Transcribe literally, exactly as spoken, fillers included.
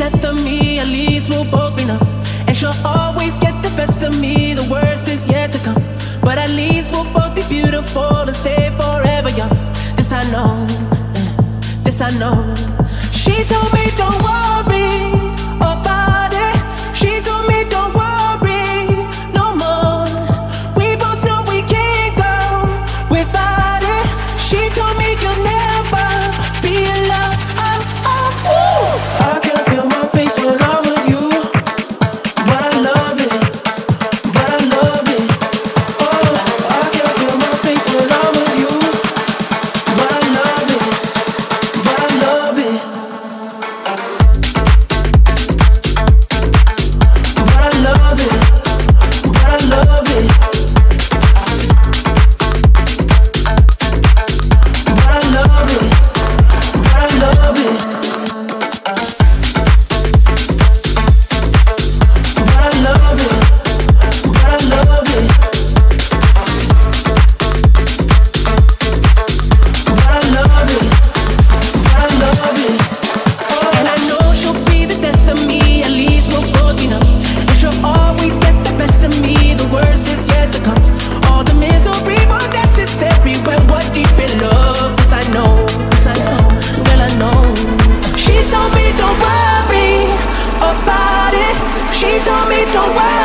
death of me, at least we'll both be numb. And she'll always get the best of me, the worst is yet to come. But at least we'll both be beautiful and stay forever young. This I know, this I know. She told me don't worry about it. She told me don't worry no more. We both know we can't go without it. She told me you'll never be alone. Oh, oh, ooh. I can feel my face when I'm with you, but I love it, but I love it. Oh, I can feel my face when I'm with you, but I love it, but I love it. But I love it, but I love it. But I love it, but I love it. But I love it, but I love it. But I love it, but I love it. And I know she'll be the death of me, at least we'll both be numb. And she'll always get the best of me, the worst is yet to come. All the misery was necessary when we're deep in love. This I know, this I know, well I know. She told me don't worry about it. She told me don't worry